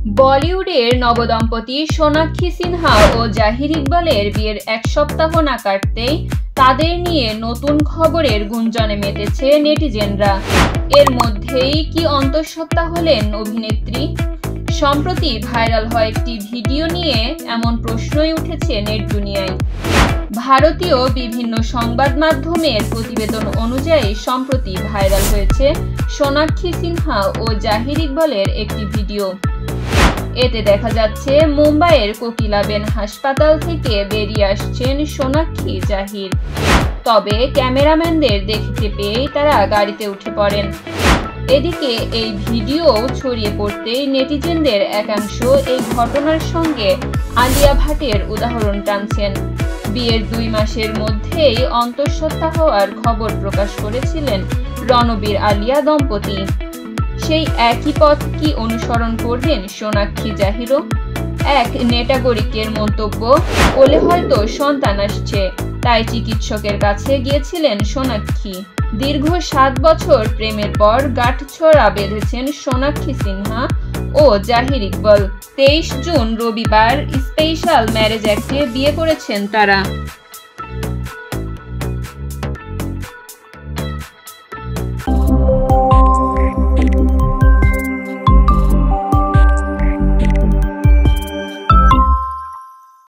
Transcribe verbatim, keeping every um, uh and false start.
বলিউডের নবদম্পতি সোনাক্ষী সিনহা ও জাহির ইকবালের বিয়ের এক সপ্তাহ না কাটতেই তাদের নিয়ে নতুন খবরের গুঞ্জনে মেতেছে নেটিজেনরা। এর মধ্যেই কি অন্তঃসত্ত্বা হলেন অভিনেত্রী? সম্প্রতি ভাইরাল হয় একটি ভিডিও নিয়ে এমন প্রশ্নই উঠেছে নেট দুনিয়ায়। ভারতীয় বিভিন্ন সংবাদ মাধ্যমের প্রতিবেদন অনুযায়ী সম্প্রতি ভাইরাল হয়েছে সোনাক্ষী সিনহা ও জাহির ইকবালের একটি ভিডিও। এতে দেখা যাচ্ছে মুম্বাইয়ের কোকিলাবেন হাসপাতাল থেকে বেরিয়ে আসছেন সোনাক্ষী জাহির। তবে ক্যামেরাম্যানদের দেখতে পেয়েই তারা গাড়িতে উঠে পড়েন। এদিকে এই ভিডিও ছড়িয়ে পড়তেই নেটিজেনদের একাংশ এই ঘটনার সঙ্গে আলিয়া ভাটের উদাহরণ টানছেন। বিয়ের দুই মাসের মধ্যেই অন্তঃসত্ত্বা হওয়ার খবর প্রকাশ করেছিলেন রণবীর আলিয়া দম্পতি। সেই একই পথ কি অনুসরণ করবেন সোনাক্ষী জাহিরও? এক নেটাগরিকের মন্তব্য, কোলে হয়তো সন্তান আসছে, তাই চিকিৎসকের কাছে গিয়েছিলেন সোনাক্ষী। দীর্ঘ সাত বছর প্রেমের পর গাঁটছড়া বেঁধেছেন সোনাক্ষী সিনহা ও জাহির ইকবাল। তেইশ জুন রবিবার স্পেশাল ম্যারেজ অ্যাক্টে বিয়ে করেছেন তারা।